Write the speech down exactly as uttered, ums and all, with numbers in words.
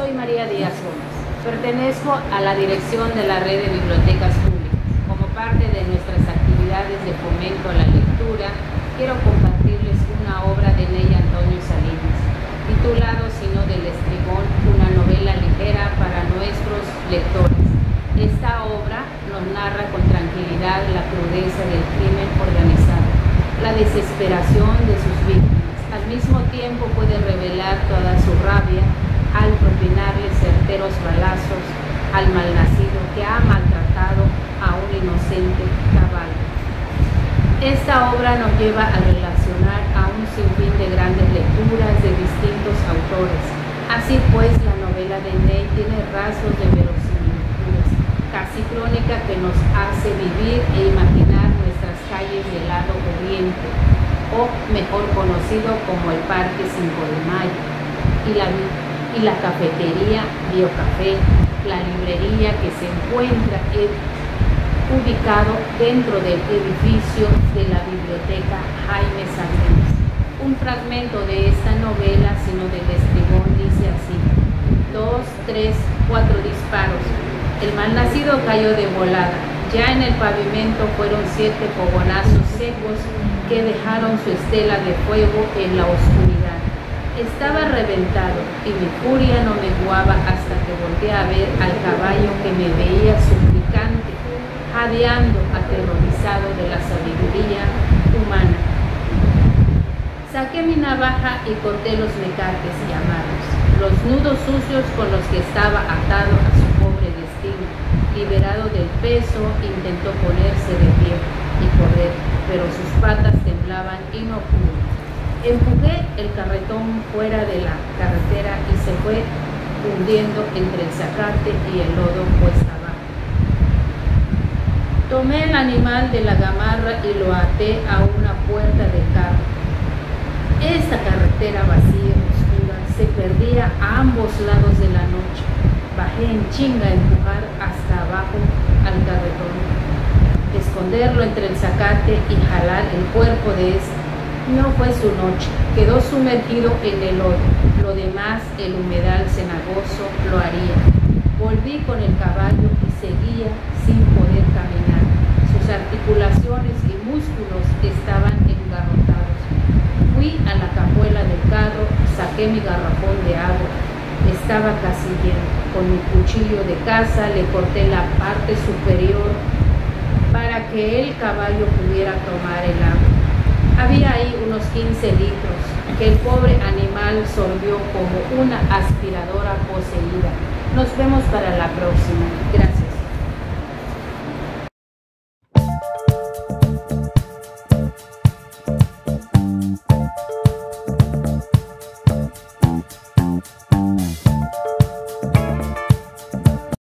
soy María Díaz Gómez. Pertenezco a la dirección de la Red de Bibliotecas Públicas. Como parte de nuestras actividades de fomento a la lectura, quiero compartirles una obra de Ney Antonio Salinas, titulado Sino del Estribón, una novela ligera para nuestros lectores. Esta obra nos narra con tranquilidad la crudeza del crimen organizado, la desesperación de sus víctimas. Al mismo tiempo puede revelar toda su rabia al propinarle certeros balazos al malnacido que ha maltratado a un inocente caballo. Esta obra nos lleva a relacionar a un sinfín de grandes lecturas de distintos autores. Así pues, la novela de Ney tiene rasgos de verosimilitudes, casi crónica, que nos hace vivir e imaginar nuestras calles del lado oriente, o mejor conocido como el Parque cinco de Mayo, y la, y la cafetería Biocafé, la librería que se encuentra en, ubicado dentro del edificio de la biblioteca Jaime Sabines. Un fragmento de esta novela, Sino del Estribón, dice así: dos, tres, cuatro disparos. El malnacido cayó de volada. Ya en el pavimento fueron siete fogonazos secos que dejaron su estela de fuego en la oscuridad. Estaba reventado y mi furia no menguaba hasta que volteé a ver al caballo que me veía suplicante, jadeando, aterrorizado de la sabiduría humana. Saqué mi navaja y corté los mecates y amarros, los nudos sucios con los que estaba atado a su pobre destino. Liberado del peso, intentó ponerse de pie y correr, pero sus patas temblaban y no pudo. Empujé el carretón fuera de la carretera y se fue hundiendo entre el zacate y el lodo cuesta abajo. Tomé el animal de la gamarra y lo até a una puerta del carro. Esta carretera vacía, oscura, se perdía a ambos lados de la noche. Bajé en chinga a empujar hasta abajo al carretón, esconderlo entre el zacate y jalar el cuerpo de este. No fue su noche, quedó sumergido en el lodo. Lo demás, el humedal cenagoso, lo haría. Volví con el caballo y seguía sin poder caminar. Sus articulaciones y músculos estaban engarrotados. Fui a la cajuela del carro, saqué mi garrafón de agua. Estaba casi lleno. Con mi cuchillo de caza le corté la parte superior para que el caballo pudiera tomar el agua. Había ahí unos quince litros que el pobre animal sorbió como una aspiradora poseída. Nos vemos para la próxima. Gracias.